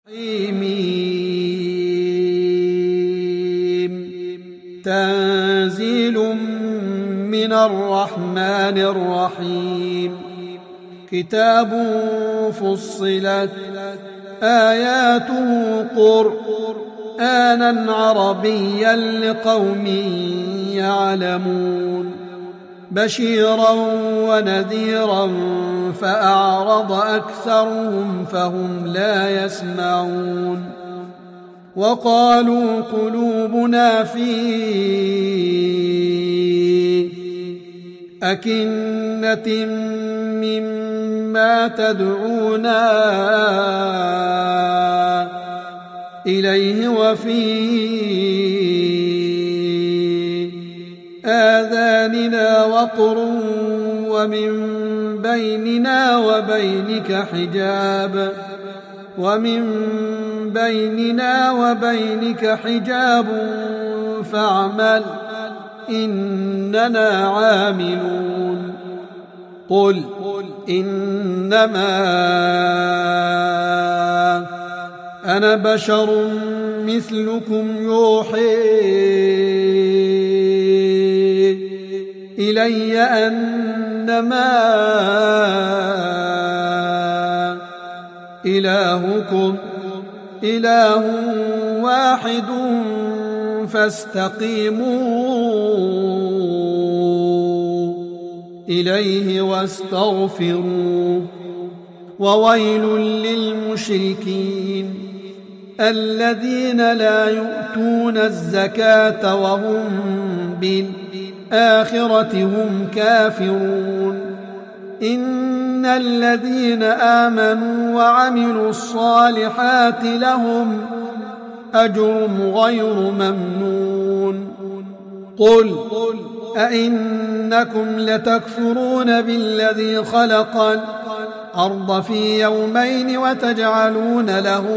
تنزيل من الرحمن الرحيم. كتاب فصلت آياته قرآنا عربيا لقوم يعلمون بشيرا ونذيرا فأعرض أكثرهم فهم لا يسمعون وقالوا قلوبنا في أكنة مما تدعونا إليه وفي آذاننا وقر ومن بيننا وبينك حجاب فاعمل إننا عاملون قل إنما أنا بشر مثلكم يوحي إلي أنما إلهكم إله واحد فاستقيموا إليه واستغفروا وويل للمشركين الذين لا يؤتون الزكاة وهم بالآخرة هم كافرون إن الذين آمنوا وعملوا الصالحات لهم أجر غير ممنون قل أئنكم لتكفرون بالذي خلق الأرض في يومين وتجعلون له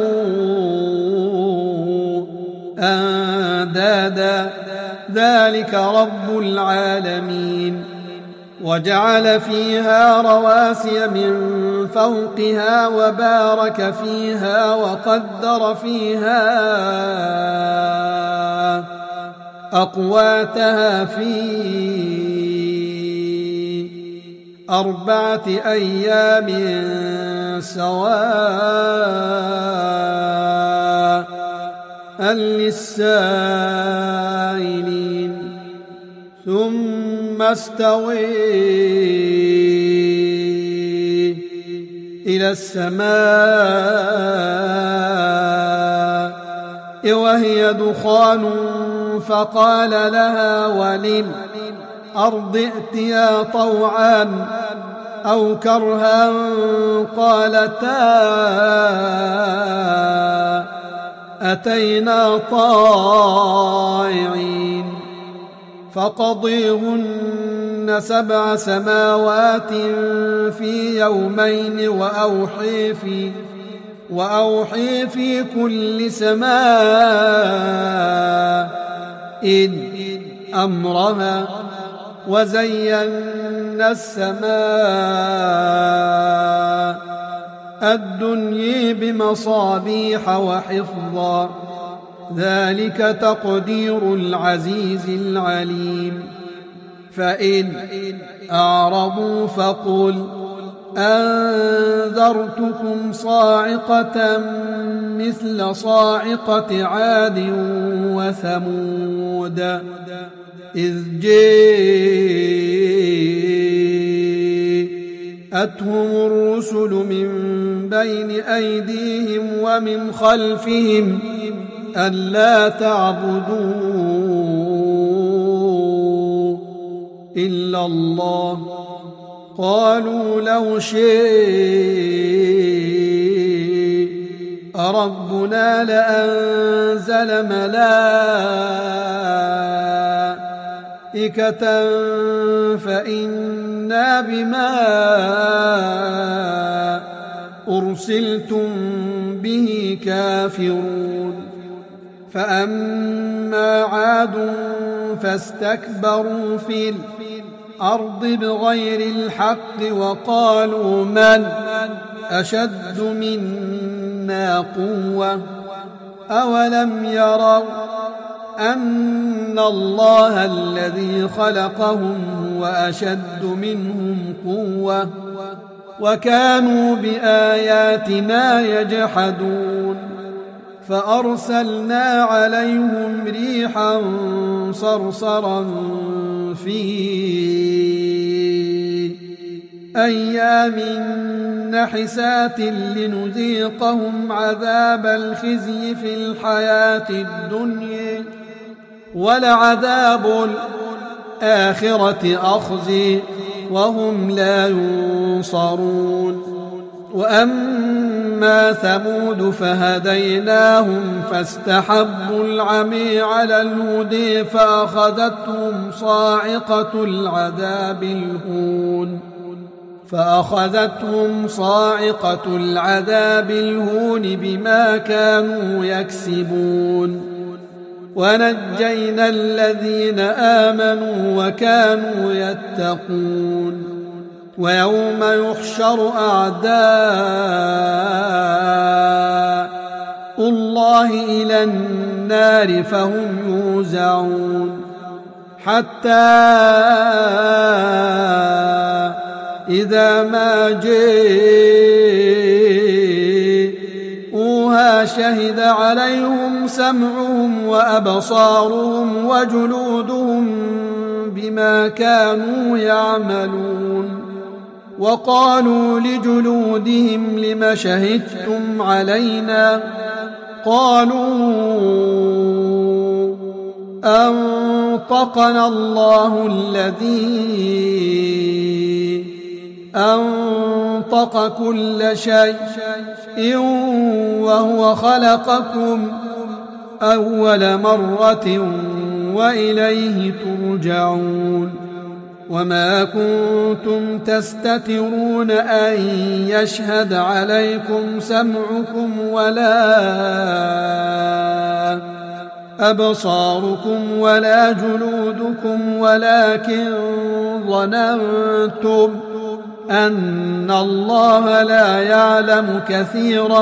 أندادا ذلك رب العالمين وجعل فيها رواسي من فوقها وبارك فيها وقدر فيها أقواتها في 4 أيام سواء للسائلين ثم استوي إلى السماء وهي دخان فقال لها وللأرض ائتيا طوعا أو كرها قالتا أتينا طائعين فقضيهن 7 سماوات في يومين وأوحي في كل سماء أمرها وزينا السماء الدنيا بمصابيح وحفظا ذلك تقدير العزيز العليم فإن أعرضوا فقل أنذرتكم صاعقة مثل صاعقة عاد وثمود إذ جاءتهم الرسل من بين أيديهم ومن خلفهم ألا تعبدوا إلا الله قالوا لو شئ ربنا لأنزل ملائكة فإنا بما أرسلتم به كافرون فأما عاد فاستكبروا في الأرض بغير الحق وقالوا من أشد منا أدنى قوة أولم يروا أن الله الذي خلقهم هو أشد منهم قوة وكانوا بآياتنا يجحدون فأرسلنا عليهم ريحا صرصرا في أيام نحسات لنذيقهم عذاب الخزي في الحياة الدنيا ولعذاب الآخرة أخزي وهم لا ينصرون وأما ثمود فهديناهم فاستحبوا العمي على الهدي فأخذتهم صاعقة العذاب الهون بما كانوا يكسبون ونجينا الذين آمنوا وكانوا يتقون ويوم يحشر أعداء الله إلى النار فهم يوزعون حتى إذا ما جاءوها شهد عليهم سمعهم وأبصارهم وجلودهم بما كانوا يعملون وقالوا لجلودهم لم شهدتم علينا قالوا أنطقنا الله الذي أنطق كل شيء وهو خلقكم أول مرة وإليه ترجعون وما كنتم تستترون أن يشهد عليكم سمعكم ولا أبصاركم ولا جلودكم ولكن ظننتم أن الله لا يعلم كثيرا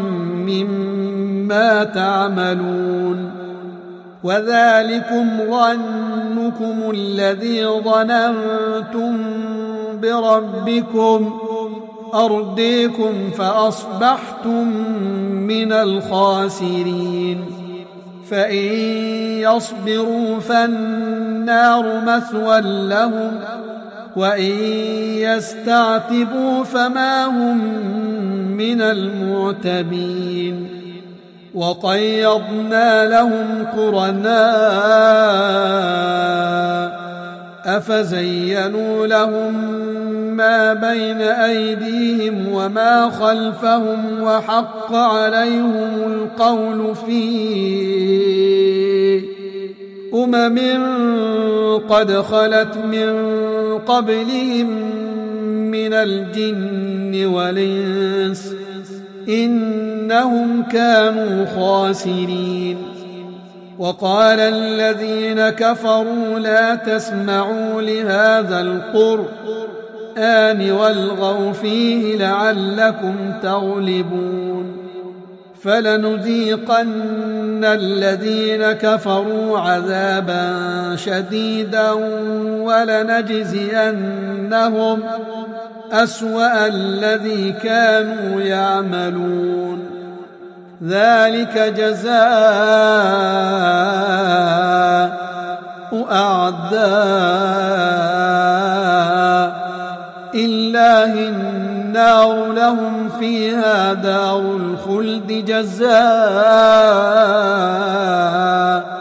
مما تعملون وذلكم ظنكم الذي ظننتم بربكم أرديكم فأصبحتم من الخاسرين فإن يصبروا فالنار مثوى لهم وإن يستعتبوا فما هم من المعتبين وقيضنا لهم قرناء أفزينوا لهم ما بين أيديهم وما خلفهم وحق عليهم القول في قد خلت من قبلهم من الجن والإنس إنهم كانوا خاسرين وقال الذين كفروا لا تسمعوا لهذا القرآن والغوا فيه لعلكم تغلبون فلنذيقن الذين كفروا عذابا شديدا ولنجزينهم أسوأ الذي كانوا يعملون ذلك جزاء أعداء الله النار لهم فيها دار الخلد جزاء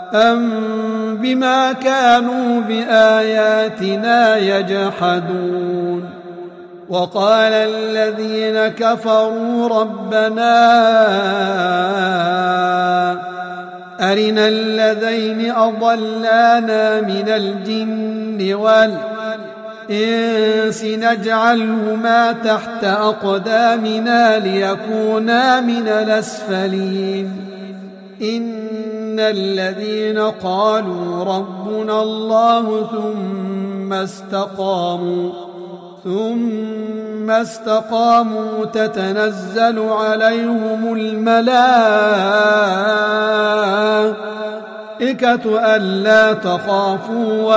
بما كانوا بآياتنا يجحدون وقال الذين كفروا ربنا أرنا الذين أضلانا من الجن والإنس نجعلهما تحت أقدامنا ليكونا من الأسفلين إن الذين قالوا ربنا الله ثم ثم استقاموا تتنزل عليهم الملائكة ألا تخافوا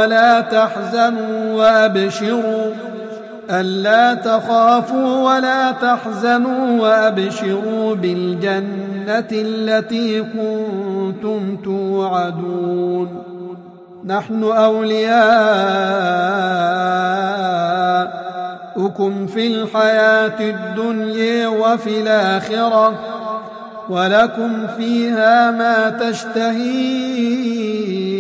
ولا تحزنوا وأبشروا بالجنة التي كنتم توعدون نحن أولياؤكم في الحياة الدنيا وفي الآخرة ولكم فيها ما تشتهي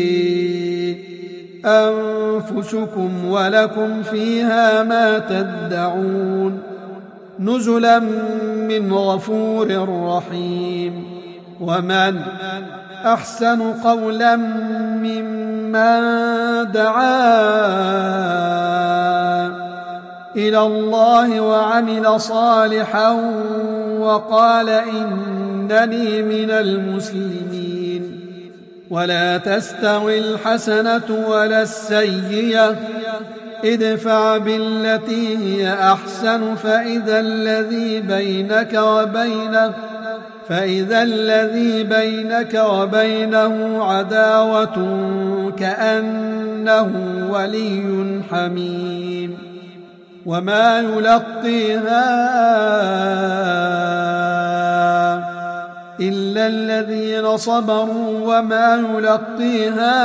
أنفسكم ولكم فيها ما تدعون نزلا من غفور رحيم ومن أحسن قولا ممن دعا إلى الله وعمل صالحا وقال إنني من المسلمين ولا تستوي الحسنة ولا السيئة ادفع بالتي هي أحسن فإذا الذي بينك وبينه عداوة كأنه ولي حميم وما يلقيها إلا الذين صبروا وما يلقيها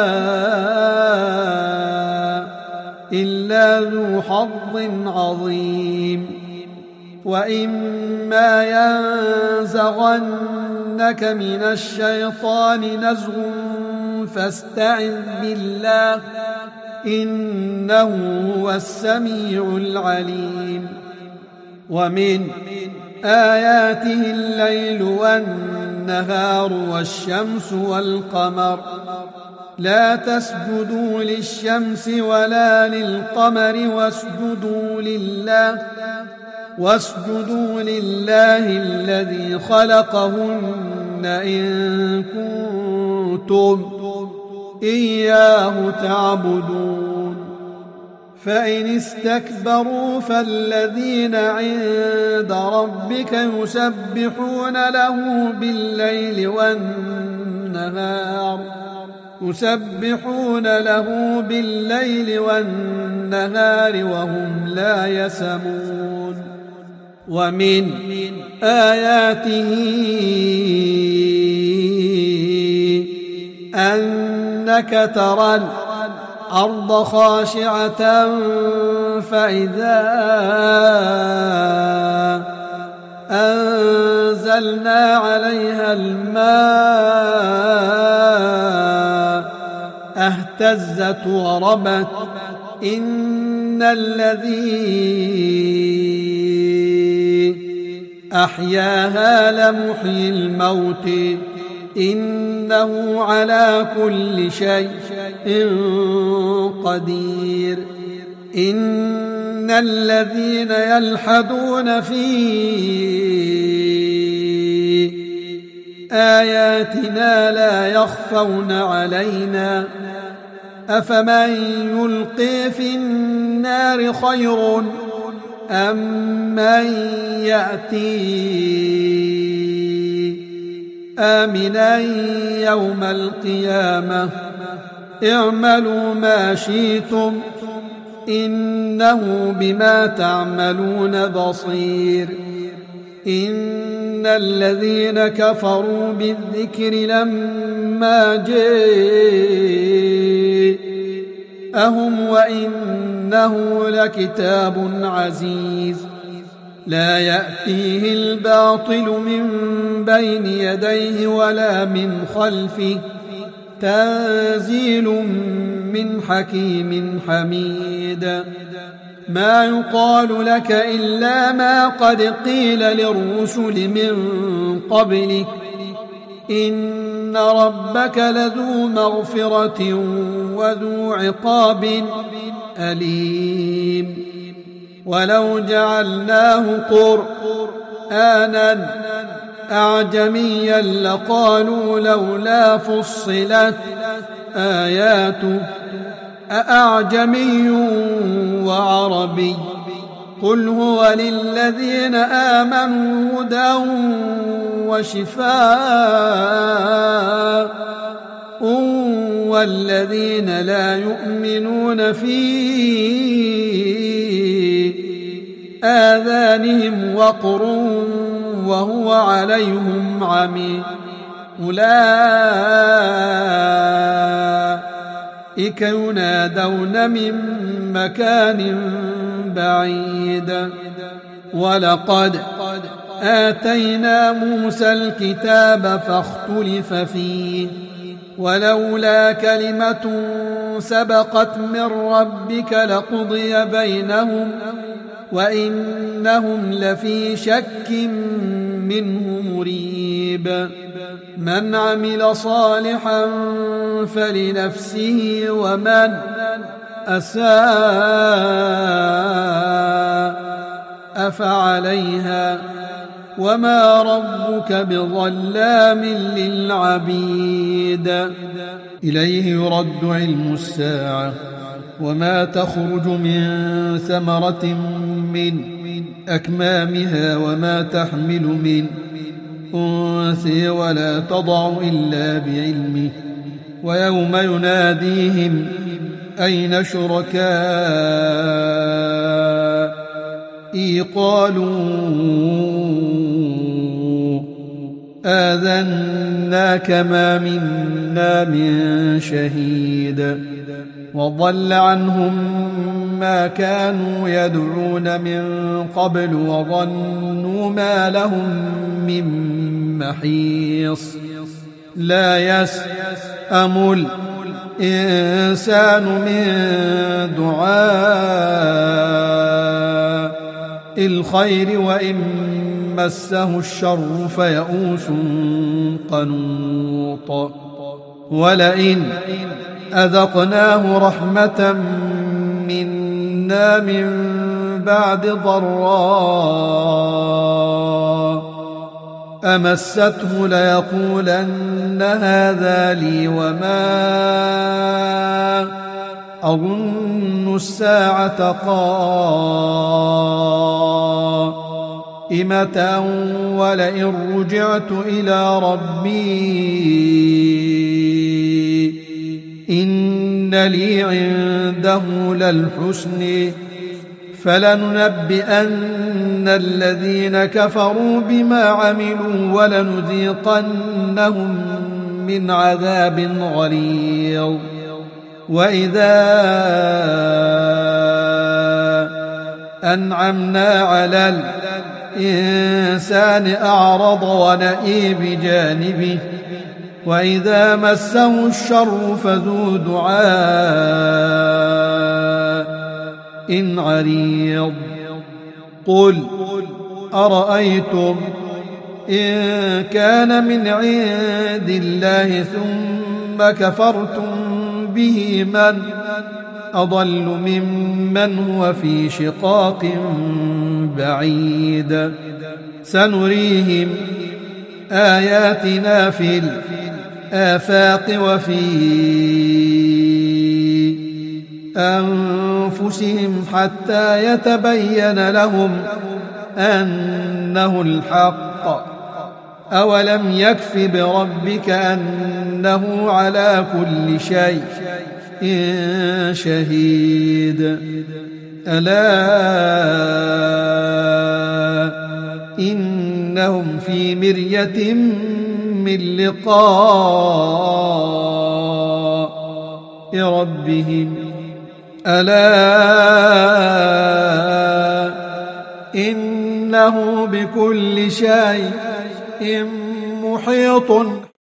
إلا ذو حظ عظيم وإما ينزغنك من الشيطان نزغ فاستعذ بالله إنه هو السميع العليم ومن آياته الليل والنهار والشمس والقمر لا تسجدوا للشمس ولا للقمر واسجدوا لله الذي خلقهن إن كنتم إياه تعبدون فإن استكبروا فالذين عند ربك يسبحون له بالليل والنهار وهم لا يسمون ومن آياته أنك ترى الأرض خاشعة فإذا أنزلنا عليها الماء اهتزت وربت إن الذي أحياها لمحيي الموت إنه على كل شيء قدير إن الذين يلحدون في آياتنا لا يخفون علينا أفمن يلقي في النار خير أم من يأتي آمنا يوم القيامة اعملوا ما شئتم إنه بما تعملون بصير إن الذين كفروا بالذكر لما جاءهم وإنه لكتاب عزيز لا يأتيه الباطل من بين يديه ولا من خلفه تنزيل من حكيم حميد ما يقال لك إلا ما قد قيل للرسل من قبلك إن ربك لذو مغفرة وذو عقاب أليم ولو جعلناه قرآنا أعجميا لقالوا لولا فصلت آياته أأعجمي وعربي قل هو للذين آمنوا هدى وشفاء والذين لا يؤمنون في آذانهم وقر وهو عليهم عمي أولئك ينادون من مكان بعيد ولقد آتينا موسى الكتاب فاختلف فيه ولولا كلمة سبقت من ربك لقضي بينهم وإنهم لفي شك منه مريب من عمل صالحا فلنفسه ومن أساء فعليها وما ربك بظلام للعبيد إليه يرد علم الساعة وما تخرج من ثمرة من أكمامها وما تحمل من أنثى ولا تضع إلا بعلمه ويوم يناديهم أين شركائي قالوا آذناك ما منا من شهيد وضل عنهم ما كانوا يدعون من قبل وظنوا ما لهم من محيص لا يسأم الإنسان من دعاء الخير وإن مسه الشر فيئوس قنوط ولئن أذقناه رحمة منا من بعد ضراء أمسته ليقولن هذا لي وما أظن الساعة قائمة ولئن رجعت إلى ربي إن لي عنده للحسن فلننبئن الذين كفروا بما عملوا ولنذيقنهم من عذاب غليظ وإذا أنعمنا على الإنسان أعرض ونأى بجانبه وإذا مسه الشر فذو دعاء عريض قل أرأيتم إن كان من عند الله ثم كفرتم به من أضل ممن هو في شقاق بعيد سنريهم آياتنا في الآفاق وفي أنفسهم حتى يتبين لهم أنه الحق أولم يكف بربك أنه على كل شيء شهيد ألا إنهم في مرية من لقاء ربهم ألا إنه بكل شيء محيط